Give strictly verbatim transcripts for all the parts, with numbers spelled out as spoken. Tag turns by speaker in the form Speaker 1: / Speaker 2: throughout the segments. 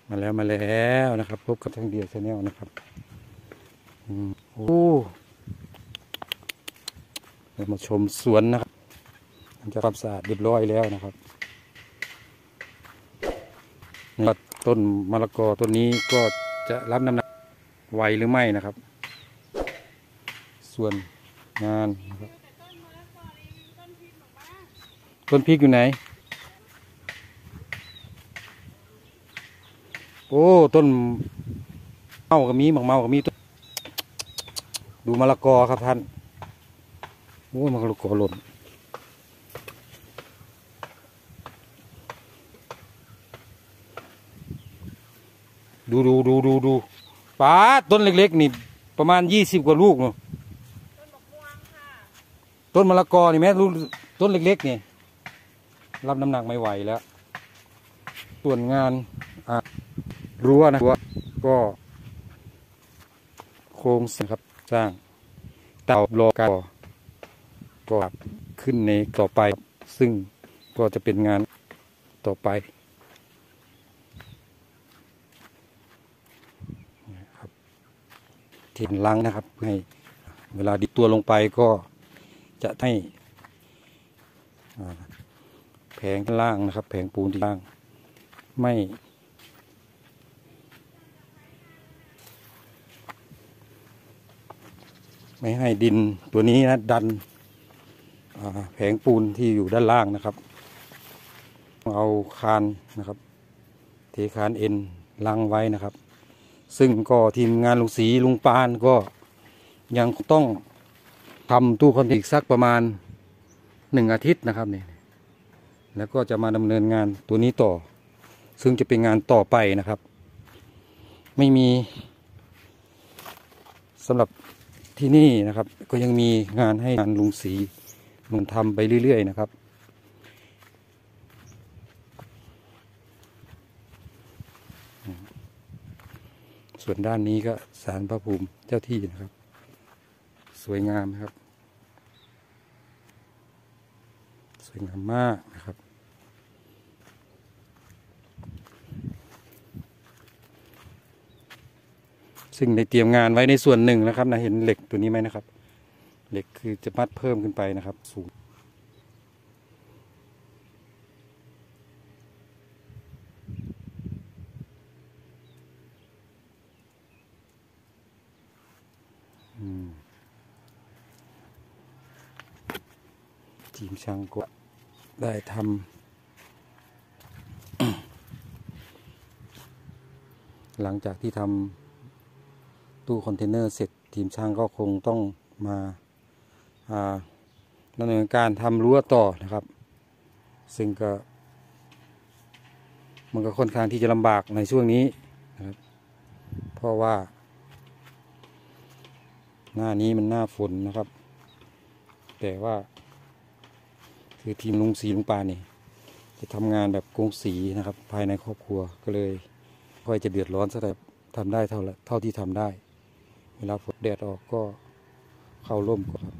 Speaker 1: มาแล้วมาแล้วนะครับพบกับช่างเดียวชาแนลนะครับโอ้เรามาชมสวนนะครับมันจะทำสะอาดเรียบร้อยแล้วนะครับต้นมะละกอต้นนี้ก็จะรับน้ำหนักไวหรือไม่นะครับส่วนงานนะครับต้นพริกอยู่ไหนโอ้ต้นเมากับมีหมักเมากับมีต้นดูมะละกอครับท่านโอ้มะละกอหล่นดูดูดูดูดูป้าต้นเล็กๆนี่ประมาณยี่สิบกว่าลูกเนาะต้นมะม่วงค่ะต้นมะละกอนี่แม่ลูกต้นเล็กๆนี่รับน้ำหนักไม่ไหวแล้วส่วนงานรั้วนะรั้วก็โครงสร้างครับสร้างเตารอการก็ขึ้นในต่อไปซึ่งก็จะเป็นงานต่อไปครับเทียนลังนะครับให้เวลาดิบตัวลงไปก็จะให้แผงล่างนะครับแผงปูนที่ล่างไม่ไม่ให้ดินตัวนี้นะดันแผงปูนที่อยู่ด้านล่างนะครับเอาคานนะครับเทคานเอ็นลังไว้นะครับซึ่งก็ทีมงานลุงศรีลุงปานก็ยังต้องทำตู้คอนกรีตสักประมาณหนึ่งอาทิตย์นะครับเนี่ยแล้วก็จะมาดำเนินงานตัวนี้ต่อซึ่งจะเป็นงานต่อไปนะครับไม่มีสำหรับที่นี่นะครับก็ยังมีงานให้งานลุงศรีลุงทำไปเรื่อยๆนะครับส่วนด้านนี้ก็ศาลพระภูมิเจ้าที่นะครับสวยงามครับสวยงามมากนะครับซึ่งได้เตรียมงานไว้ในส่วนหนึ่งนะครับนะเห็นเหล็กตัวนี้ไหมนะครับเหล็กคือจะมัดเพิ่มขึ้นไปนะครับสูงทีมช่างก็ได้ทำ หลังจากที่ทำตู้คอนเทนเนอร์เสร็จทีมช่างก็คงต้องมาดำเนินการทำรั้วต่อนะครับซึ่งก็มันก็ค่อนข้างที่จะลำบากในช่วงนี้นะครับเพราะว่าหน้านี้มันหน้าฝนนะครับแต่ว่าคือทีมลุงศรีลุงปานนี่จะทำงานแบบกงสีนะครับภายในครอบครัวก็เลยค่อยจะเดือดร้อนซะแต่ทำได้เท่าเท่าที่ทำได้เวลาฝนแดดออกก็เข้าร่มก่อนครับ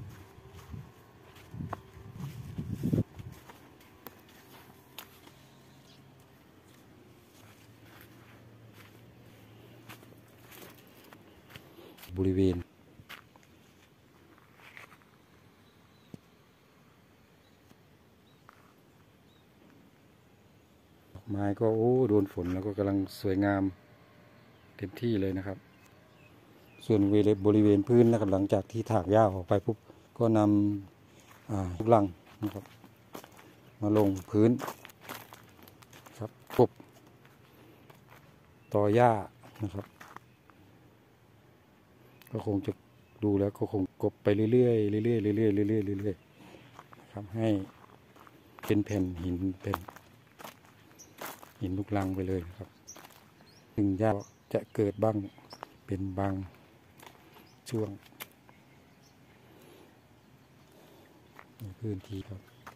Speaker 1: บริเวณไม้ก็โอ้โดนฝนแล้วก็กำลังสวยงามเต็มที่เลยนะครับส่วนบริเวณพื้นนะครับหลังจากที่ถากหญ้าออกไปปุ๊บก็นำลูกลังนะครับมาลงพื้นครับปุ๊บต่อหญ้านะครับก็คงจะดูแล้วก็คงกบไปเรื่อยๆเรื่อยๆเรื่อยๆเรื่อยๆเรื่อยๆครับให้เป็นแผ่นหินเป็นหินลูกลังไปเลยนะครับถึงหญ้าจะเกิดบ้างเป็นบางช่วงในพื้นที่ครับ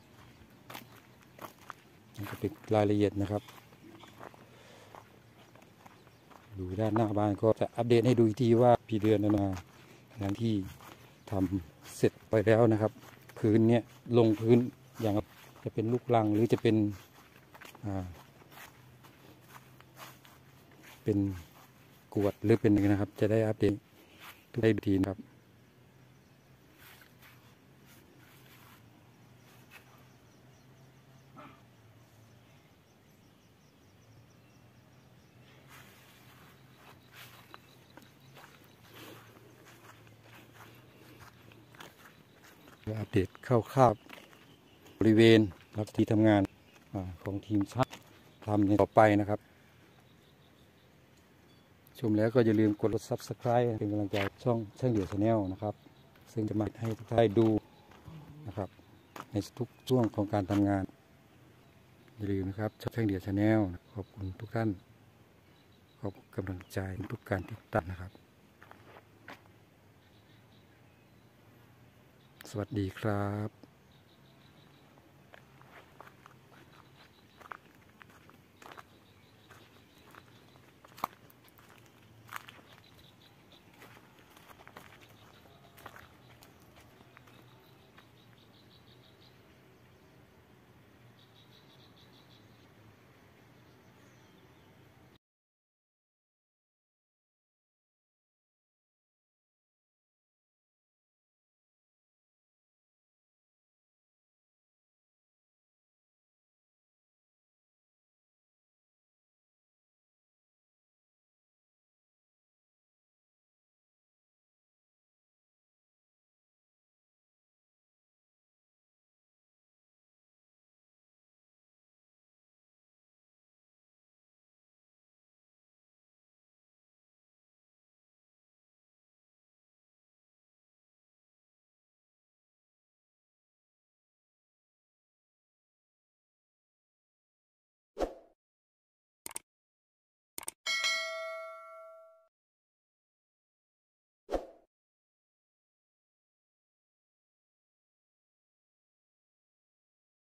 Speaker 1: นี่ก็เป็นรายละเอียดนะครับดูด้านหน้าบ้านก็จะอัปเดตให้ดูอีกทีว่าพี่เดือนนั้นมาหลังที่ทำเสร็จไปแล้วนะครับพื้นเนี้ยลงพื้นอย่างจะเป็นลูกลังหรือจะเป็นเป็นกวดหรือเป็นอะไรนะครับ จะได้อัปเดตทุกทีนะครับอัปเดตคร่าวๆบริเวณและที่ทำงานของทีมช่างทำในต่อไปนะครับชมแล้วก็อย่าลืมกด ซับสไครบ์ เป็นกำลังใจช่องช่างเดี่ยวชาแนลนะครับซึ่งจะมาให้ทุกท่านได้ดูนะครับในทุกช่วงของการทำงานอย่าลืมนะครับช่างเดี่ยวชาแนลขอบคุณทุกท่านขอบกำลังใจทุกการติดตามนะครับสวัสดีครับ